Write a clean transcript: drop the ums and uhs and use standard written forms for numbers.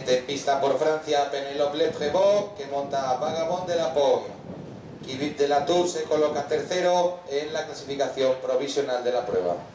En pista por Francia, Penélope Le Prévost, que monta Vagabond de la Pomme. Kivip de la Tour se coloca tercero en la clasificación provisional de la prueba.